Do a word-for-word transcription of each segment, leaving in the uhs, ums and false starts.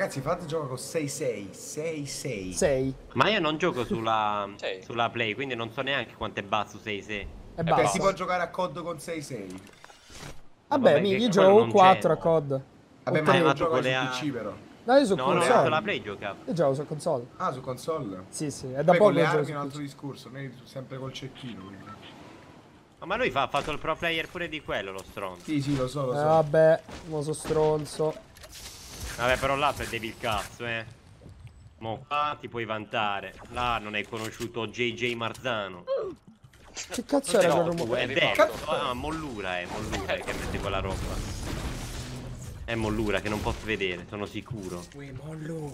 Ragazzi, fate gioco con sei sei. sei sei. sei. Ma io non gioco sulla, sulla Play, quindi non so neanche quanto è basso sei sei. E Perché basta. si può giocare a C O D con sei sei. Vabbè, vabbè, mi, che io quello gioco non quattro a c'è. C O D. Vabbè, O ma tre. io tu gioco con su le P C però. No, io su No, no, io console. sulla Play giocavo. Io gioco su console. Ah, su console? Sì, sì, è da Poi poco con le che gioco armi su è un altro P C. discorso, noi sempre col cecchino. Quindi. Oh, ma lui fa, ha fatto il pro player pure di quello, lo stronzo. Sì, sì, lo so, lo Eh, so. vabbè, mo so stronzo. Vabbè, però là perdevi il cazzo, eh. Mo qua ti puoi vantare. Là non hai conosciuto J J Marzano. Che cazzo era quel No, rumore? è vero. Ah, Mollura è, Mollura è che mette quella roba. È Mollura che non posso vedere, sono sicuro. Ui, mollo.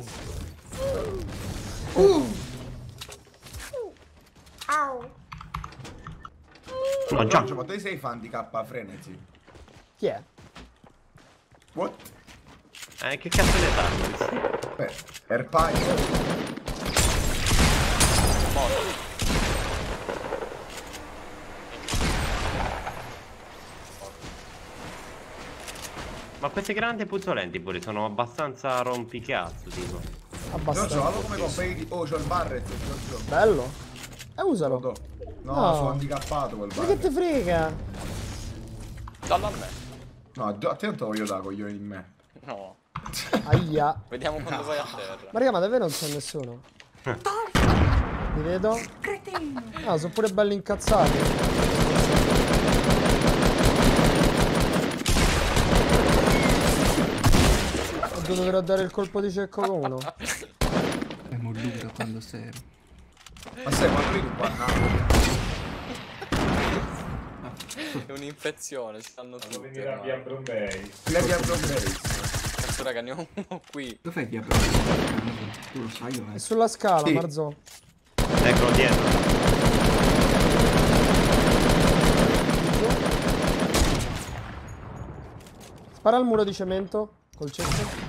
Uh. Au. No, già. Ma tu sei fan di K Frenzy? Chi è? What? Eh, che cazzo ne sa? Beh, Airpie. Ma queste grandi puzzolenti pure sono abbastanza rompicazzo, tipo. Abbastanza. Giorgio, vado come compagni. Oh, c'ho il Barret, Giorgio. Bello. E usalo. No, no, No. sono handicappato quel Ma che Barret. te frega? Dallo a me. No, a te non te lo voglio da coglione in me. No. Aia. Vediamo quando vai a terra. Ma raga, ma davvero non c'è nessuno? Mi vedo? Ah, sono pure belli incazzati. Ho dovuto dare il colpo di cecco con uno. È Mollura quando serve. Ma sai, ma qui qua È un'infezione, ci stanno tutti. Devo venire a via Brombay. le via Brombase. Cazzo raga, ne ho uno qui. Dov'è via Brombay? Tu lo sai dov'è? È sulla scala, Sì. Marzo. Ecco dietro. Spara al muro di cemento col cecco.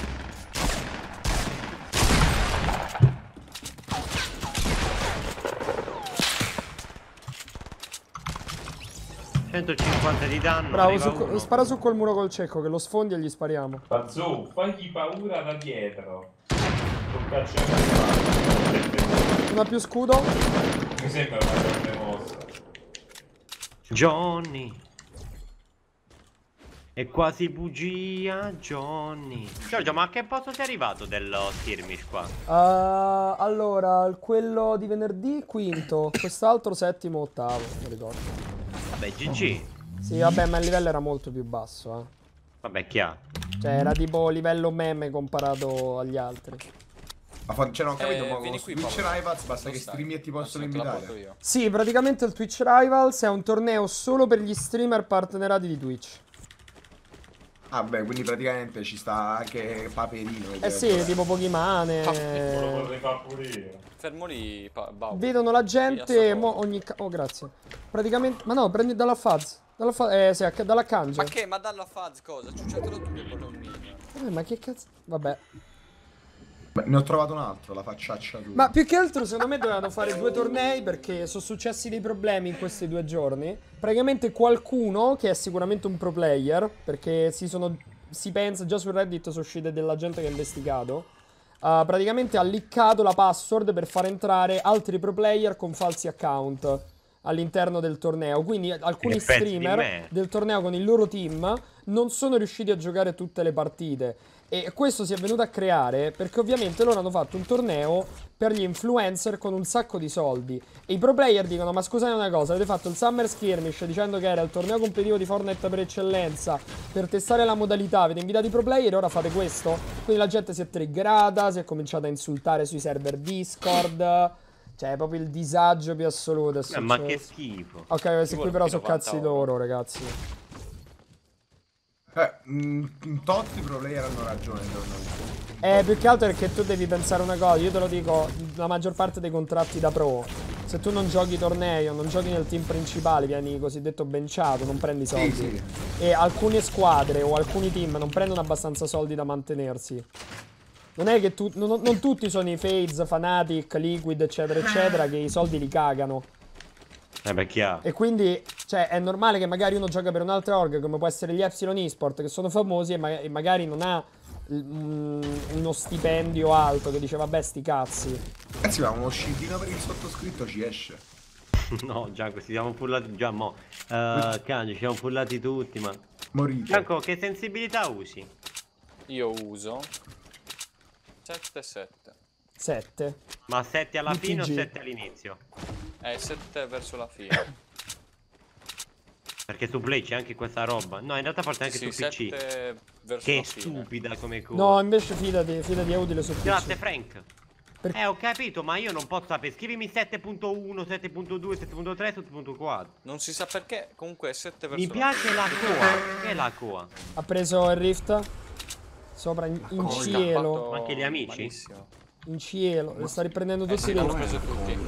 centocinquanta di danno. Bravo, arriva su, uno. spara su quel muro col cecco che lo sfondi e gli spariamo. Bazzu, fagli paura da dietro. Col calcio in mano. Non ha più scudo? Mi sembra una grande mossa. Johnny. È quasi bugia, Johnny. Giorgio, ma a che posto sei arrivato dello skirmish qua? Uh, allora, quello di venerdì quinto, quest'altro settimo, ottavo, non ricordo. Vabbè, G G. Sì, vabbè, ma il livello era molto più basso, eh. Vabbè, chi ha? Cioè, era tipo livello meme comparato agli altri. Ma fa- cioè, non ho capito, Eh, ma vieni con qui, Twitch Paolo. Rivals basta Dove che stai? streami e ti possono Adesso te la porto invitare. io. Sì, praticamente il Twitch Rivals è un torneo solo per gli streamer partnerati di Twitch. Ah, beh, quindi praticamente ci sta anche Paperino. Eh sì, tipo Pokimane. Quello vorrei fare pure io. Fermo lì, pa- Bau. Vedono la gente Via, sta mo ogni ca- oh grazie. Praticamente, ma no, prendi dalla Faz. Dalla Faz, eh sì, dalla Kanji. Ma che? Ma dallo a Faz cosa? Ciucciatelo tu che quello mio. Eh, ma che cazzo? Vabbè. Beh, ne ho trovato un altro, la facciaccia tu. Ma più che altro secondo me dovevano fare due tornei perché sono successi dei problemi in questi due giorni. Praticamente qualcuno, che è sicuramente un pro player, perché si sono si pensa, già su Reddit sono uscite della gente che ha investigato, uh, praticamente ha liccato la password per far entrare altri pro player con falsi account all'interno del torneo. Quindi alcuni Che pezzi di streamer me. del torneo con il loro team non sono riusciti a giocare tutte le partite. E questo si è venuto a creare perché ovviamente loro hanno fatto un torneo per gli influencer con un sacco di soldi. E i pro player dicono: ma scusate una cosa, avete fatto il Summer Skirmish dicendo che era il torneo competitivo di Fortnite per eccellenza, per testare la modalità, avete invitato i pro player e ora fate questo? Quindi la gente si è triggerata, si è cominciata a insultare sui server Discord. Cioè è proprio il disagio più assoluto. È Eh, ma che successo. schifo. Ok, questi Ci qui vuole però più sono novanta cazzi oro. loro, ragazzi. Eh, mm, Totti pro player hanno ragione, secondo Eh, più che altro perché tu devi pensare una cosa, io te lo dico, la maggior parte dei contratti da pro, se tu non giochi tornei o non giochi nel team principale, vieni cosiddetto benciato, non prendi soldi. Sì, sì. E alcune squadre o alcuni team non prendono abbastanza soldi da mantenersi. Non è che tu, non, non tutti sono i Fades, Fnatic, Liquid, eccetera, eccetera, che i soldi li cagano. Eh beh, chi ha? E quindi, cioè, è normale che magari uno gioca per un'altra org, come può essere gli Epsilon Esport, che sono famosi e, ma- e magari non ha mm, uno stipendio alto che dice vabbè sti cazzi. Ragazzi, ma uno scintino per il sottoscritto ci esce. No, Gianco, ci siamo pullati già mo. Uh, Kanji, ci siamo pullati tutti, ma... Morite. Gianco, che sensibilità usi? Io uso sette sette. sette. Ma sette alla B T fine o G? sette all'inizio? Eh, sette verso la fine. Perché su Play c'è anche questa roba. No, in realtà forse anche Sì, su P C. sette verso Che la fine. stupida come cosa. No, invece fidati, fidati è utile su P C. Grazie Frank. Per- Eh, ho capito, ma io non posso sapere. Scrivimi sette punto uno, sette punto due, sette punto tre, sette punto quattro. Non si sa perché, comunque è sette verso Mi piace la coa. Che è la coa? Ha preso il rift. Sopra in, in cosa? cielo. Ma anche gli amici? Malissimo. In cielo. Le sta riprendendo Eh tutti sì, i l'hanno rift. preso tutti.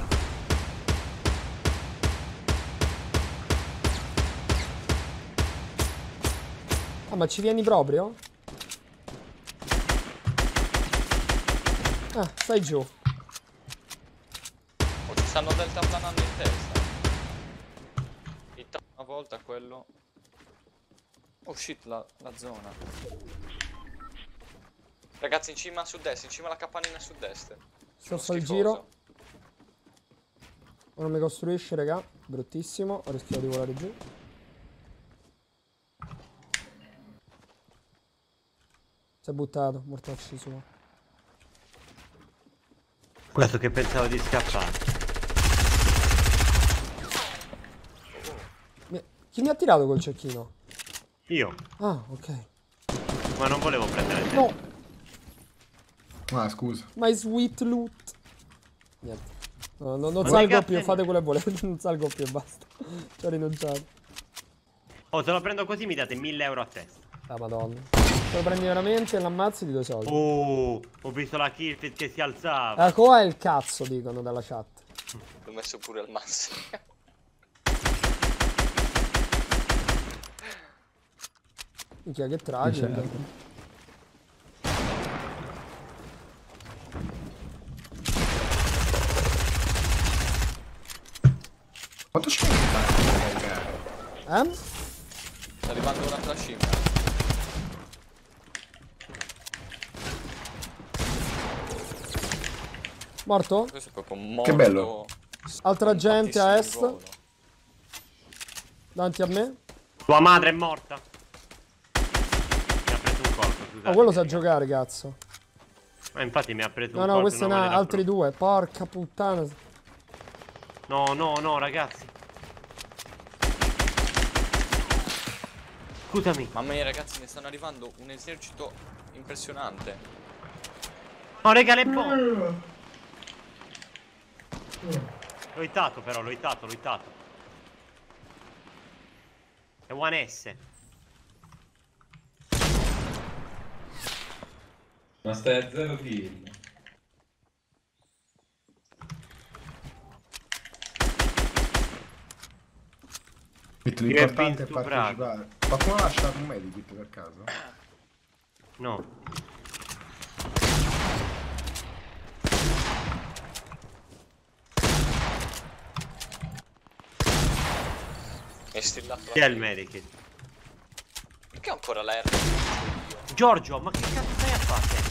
Ah, ma ci vieni proprio? Ah, stai giù. O ci stanno deltaplanando in testa. Hitta una volta quello. Oh shit, la, la zona. Ragazzi, in cima a sud-est, in cima alla capanina a sud-est. Sto a Sono fare il schifoso. giro. Non mi costruisce, raga. Bruttissimo. Ho rischiato di volare giù. Si è buttato, mortacci suo. Questo che pensavo di scappare. Mi- Chi mi ha tirato col cecchino? Io. Ah, ok. Ma non volevo prendere te. No, Ah, scusa. my sweet loot. Niente. No, no, non Ma salgo ragazzi, più, no. fate quello che volete. Non salgo più e basta. Ci ho rinunciato. Oh, se lo prendo così mi date mille euro a testa. Ah, madonna. Se lo prendi veramente e l'ammazzi di due soldi. Oh, ho visto la killfeed che si alzava. La coa è il cazzo, dicono dalla chat. L'ho messo pure al massimo. Minchia, che tragico. Certo. Quanto c'è da caricare? Eh? Sta arrivando un'altra scimmia. Morto? Questo è proprio morto. Che bello. Altra gente a est. Tantissimo volo. Davanti a me. Tua madre è morta. Mi ha preso un colpo, scusate. Oh, quello sa giocare, cazzo. Ma infatti mi ha preso No, un no, colpo. questi non sono me ne dà altri proprio. due. Porca puttana. No, no, no, ragazzi. Scusami. Mamma mia ragazzi, ne stanno arrivando un esercito impressionante. No, raga, le bombe. L'ho hittato però, l'ho hittato, l'ho hittato. È one S. Ma stai a zero kill. L'importante è ben partecipare. Qualcuno ha lasciato un medikit per caso? No. Mi è stillato Chi la è il medikit? Perché ho ancora la R? Giorgio, ma che cazzo stai a fare?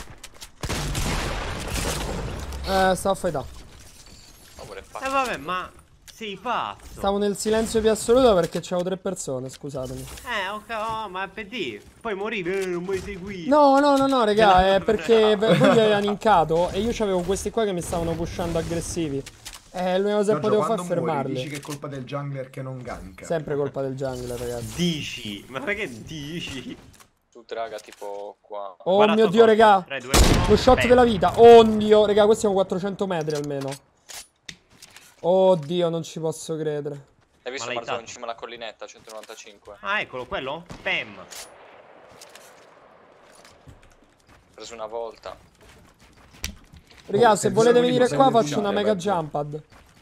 Eh, stavo a fightare. Amore, Eh fa. vabbè, ma sei pazzo. Stavo nel silenzio più assoluto perché c'avevo tre persone, scusatemi. Eh, ok, oh, ma per dire. Poi morivi, eh, non mi segui. No, no, no, no, raga, è perché v- voi vi avevano incato e io c'avevo questi qua che mi stavano pushando aggressivi. Eh, l'unica cosa che Giorgio, potevo fare è quando muori, fermarli. dici che è colpa del jungler che non ganka. Sempre colpa del jungler, ragazzi. Dici, ma perché dici? Tutti raga, tipo qua. Oh Guarda mio sto dio, colpo. raga. tre, due, uno, Lo shot bam. della vita. Oh dio, raga, questi siamo quattrocento metri almeno. Oddio, non ci posso credere. Hai visto Ma l'hai Marzone in dato? cima alla collinetta, centonovantacinque? Ah, eccolo, quello? Spam. Preso una volta. Raga, Oh, se se volete bisogna venire di qua posare faccio una il mega giro, jumpad.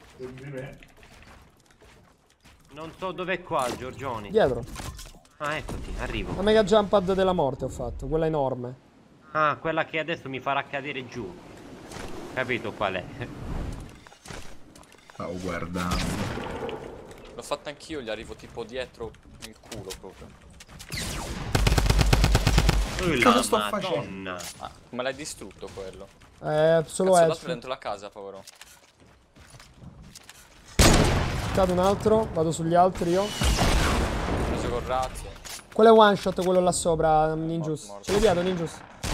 Non so dov'è qua, Giorgioni. Dietro. Ah, eccoti, arrivo. La mega jumpad della morte ho fatto, quella enorme. Ah, quella che adesso mi farà cadere giù. Capito qual è? Stavo guardando. L'ho fatta anch'io, gli arrivo tipo dietro nel culo proprio. Oh, Cosa la sto Madonna. Ah, come l'hai distrutto quello? Eh, solo Cazzo, l'altro Edge. dentro la casa, povero. Cado un altro, vado sugli altri io. Ho preso col razzo. Quello è one shot, quello là sopra, Ninjus. morto. Ce l'hai dietro, Ninjus.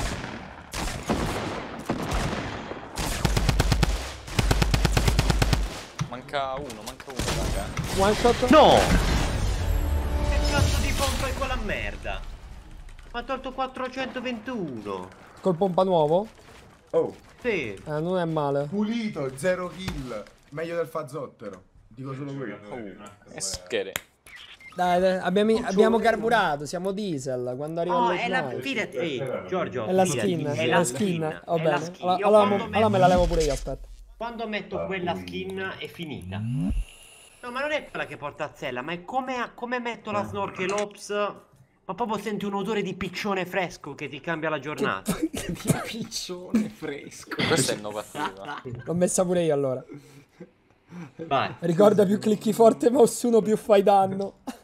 Manca uno, manca uno, raga. One shot. No! Che cazzo di pompa è quella merda? Mi ha tolto quattrocentoventuno. Col pompa nuovo. Oh, Sì. Eh, non è male. pulito, zero kill. Meglio del fazzottero. Dico solo quello. E schede. Dai, dai, abbiamo, abbiamo carburato, siamo diesel quando arriva Oh, il è la... night. Fidati, ehi, Giorgio. È la fidati, skin, È è la la skin. skin. Va È la bene. skin. Allora, Io allora, quando mo- allora me metto- la levo pure io, aspetta. Quando metto quella skin è finita. No, ma non è quella che porta a zella, ma è come, come metto la snorkel ops. Ma proprio senti un odore di piccione fresco che ti cambia la giornata. Di piccione fresco. Questa è innovativa. L'ho messa pure io allora. Vai. Ricorda, più clicchi forte mouse uno più fai danno.